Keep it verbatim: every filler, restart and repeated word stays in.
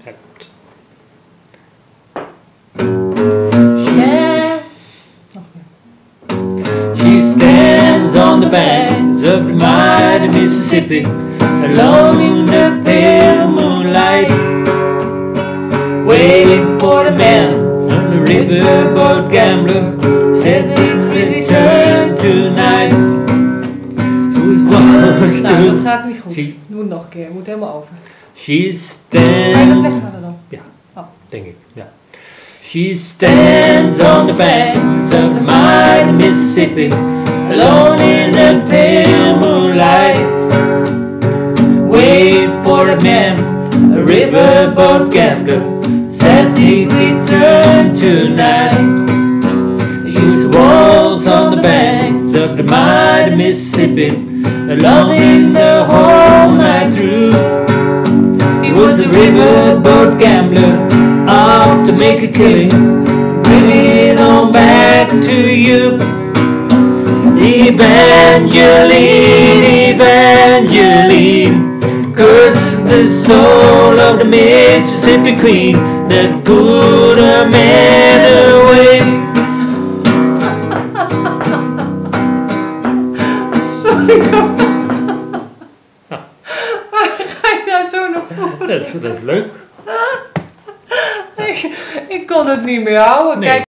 hebt. Yeah. She stands on the banks of the mighty Mississippi, alone in the pale moonlight, waiting for the man on the riverboat gambler, said he'd return tonight. Nou, dat gaat niet goed. She, Doe het nog een keer, het moet helemaal over. she Ga je dat stands... weghalen dan? Ja, Oh. denk ik, ja. She stands on the banks of the mighty Mississippi, alone in the pale moonlight, wait for a man, a riverboat gambler, said he'd return tonight. She walks on the banks of the mighty Mississippi, alone in the whole night through. He was a riverboat gambler, off to make a killing, bring it on back to you. Evangeline, Evangeline, curses the soul of the Mississippi Queen that put her man away. Sorry. Waar ga je nou zo naar voren? Dat is, dat is leuk. ik, ik kon het niet meer houden. Nee. Kijk.